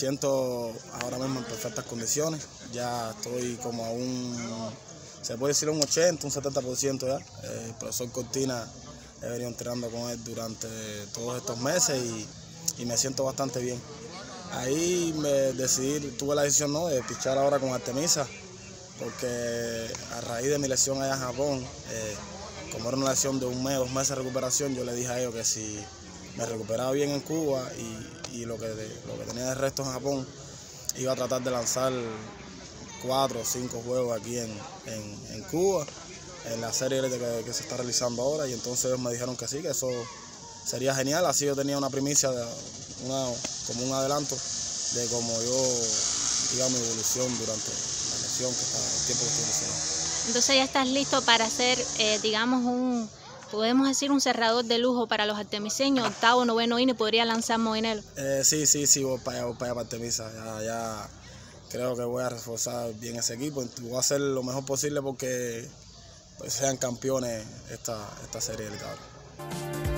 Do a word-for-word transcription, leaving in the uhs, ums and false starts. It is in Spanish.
siento ahora mismo en perfectas condiciones. Ya estoy como a un, se puede decir un ochenta, un setenta por ciento ya. El profesor Cortina, he venido entrenando con él durante todos estos meses y, y me siento bastante bien. Ahí me decidí, tuve la decisión, ¿no?, de pichar ahora con Artemisa, porque a raíz de mi lesión allá en Japón, eh, como era una lesión de un mes, dos meses de recuperación, yo le dije a ellos que si me recuperaba bien en Cuba y, y lo, que de, lo que tenía de resto en Japón, iba a tratar de lanzar cuatro o cinco juegos aquí en, en, en Cuba, en la serie que, que se está realizando ahora, y entonces ellos me dijeron que sí, que eso sería genial. Así yo tenía una primicia, de una, como un adelanto de cómo yo iba mi evolución durante la lesión, que está, el tiempo que estoy lesionado. Entonces ya estás listo para hacer, eh, digamos, un, podemos decir, un cerrador de lujo para los artemiseños, octavo, noveno inning, podría lanzar Moinelo. Eh, sí, sí, sí, voy para allá, voy para allá para Artemisa. Ya, ya creo que voy a reforzar bien ese equipo. Voy a hacer lo mejor posible porque pues, sean campeones esta, esta serie del Cabro.